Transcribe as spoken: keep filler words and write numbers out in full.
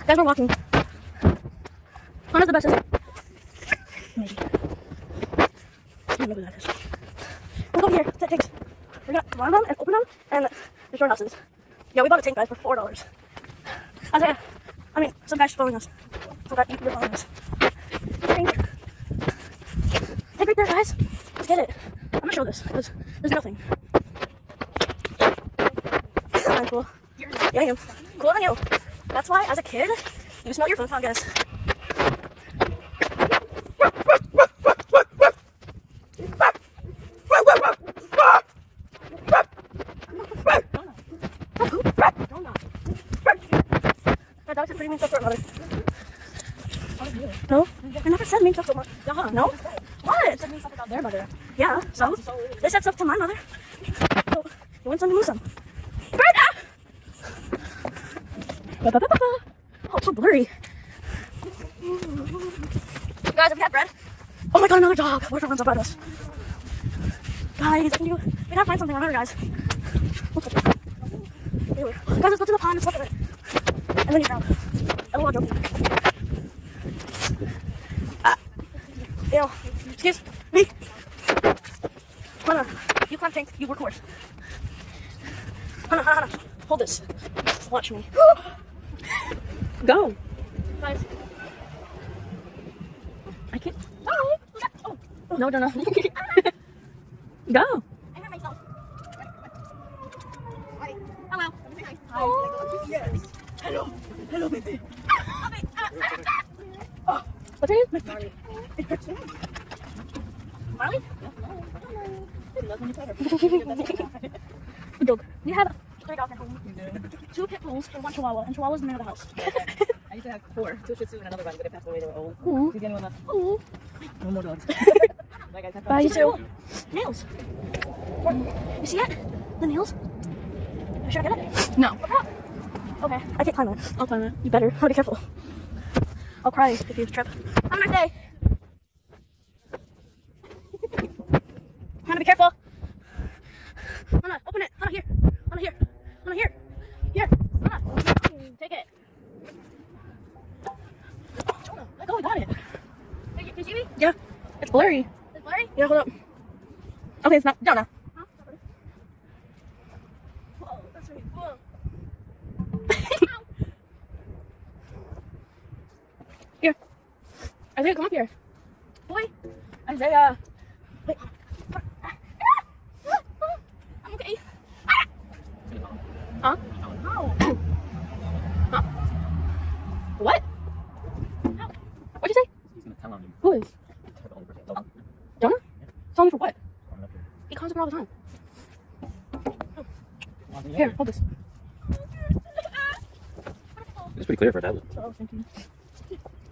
Guys, we're walking. Honda's the best, isn't it? Maybe. I don't know who that is. We'll go here. That's it, tanks. We're gonna run them and open them and destroy houses. Yeah, we bought a tank, guys, for four dollars. Isaiah, I mean, some guy's following us. Some guy, you're following us. Tank. Tank right there, guys. Let's get it. I'm gonna show this because there's nothing. I'm cool. Yeah, I am. Cooler than you. That's why, as a kid, you smell your food fungus. My dog said pretty mean stuff to her mother. No? I never said mean stuff to her mother. No? What? They said mean stuff about their mother. Yeah, so? They said stuff to my mother. So, you want some to lose some. Bertha! Ba -ba -ba -ba -ba. Oh, it's so blurry. Guys, have we had bread? Oh my god, another dog! What if it runs up at us? Guys, can you... We gotta find something. Remember, guys. What's up? Anyway. Guys, let's go to the pond and look at it. And then you drown. I don't want to joke. Ah. Ew. Excuse me. Hannah, you climb tank. You work horse. Hannah, Hannah, Hannah. Hold this. Watch me. Go. Guys. I can't. Oh. Oh. No, no, no. Go. I hurt myself. Hi. Hello. Hi. Oh. Yes. Hello. Hello, baby. Oh. What's your name? Marley. It hurts me. Marley? Good dog. We have three dogs at home. Two pit bulls and one chihuahua, and chihuahua's in the middle of the house. I used to have four, two Shih Tzu and another one, but they passed away. They were old. Ooh. He's getting one left. Ooh. No more dogs. Bye, guys. Bye, you too. Nails. You see it? The nails? Should I get it? No. Okay, I can't climb it. I'll climb it. You better. I'll be careful. I'll cry if you trip. Have a nice day. Hannah, be careful. Hannah, open it. Hannah, here. Hannah, here. Hannah, here. Here. Hannah. Take it. Oh, Jonah, let go. I got it. Hey, can you see me? Yeah. It's blurry. It's blurry? Yeah, hold up. Okay, it's not. Jonah. Huh? Whoa, that's really cool. Here. Isaiah, come up here. Boy. Isaiah. Wait. I'm okay. Huh? How? Huh? What? How? What'd you say? He's gonna tell on you. Who is? Oh. Jonah? Tell me for what? He calls her all the time. Oh. Here, hold this. It's pretty clear for a tablet. So I was thinking.